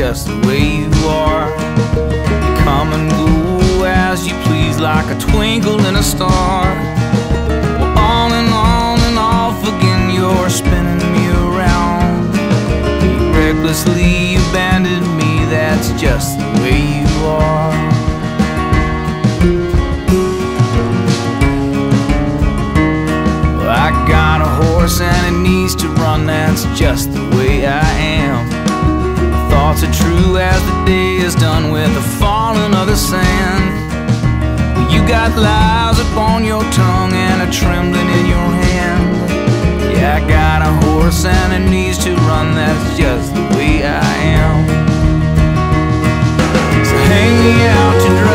just the way you are. You come and go as you please, like a twinkle in a star. Well, on and off again, you're spinning me around. You recklessly abandoned me, that's just the way you are. Well, I got a horse and it needs to run, that's just the way I am. My thoughts are true as the day is done with the falling of the sand. Well, you got lies upon your tongue and a trembling in your hand. Yeah, I got a horse and it needs to run, that's just the way I am. So hang me out to dry.